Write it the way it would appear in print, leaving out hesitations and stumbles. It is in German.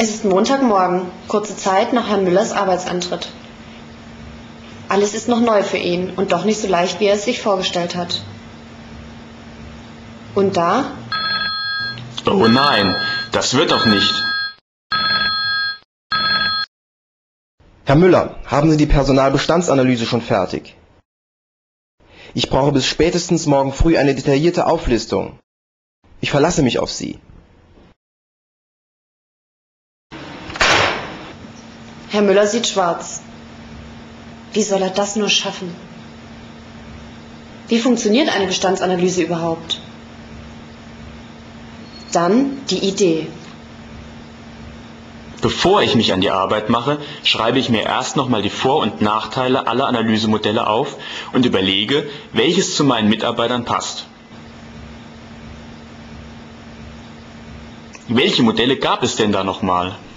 Es ist Montagmorgen, kurze Zeit nach Herrn Müllers Arbeitsantritt. Alles ist noch neu für ihn und doch nicht so leicht, wie er es sich vorgestellt hat. Und da? Oh nein, das wird doch nicht. Herr Müller, haben Sie die Personalbestandsanalyse schon fertig? Ich brauche bis spätestens morgen früh eine detaillierte Auflistung. Ich verlasse mich auf Sie. Herr Müller sieht schwarz. Wie soll er das nur schaffen? Wie funktioniert eine Bestandsanalyse überhaupt? Dann die Idee. Bevor ich mich an die Arbeit mache, schreibe ich mir erst nochmal die Vor- und Nachteile aller Analysemodelle auf und überlege, welches zu meinen Mitarbeitern passt. Welche Modelle gab es denn da nochmal?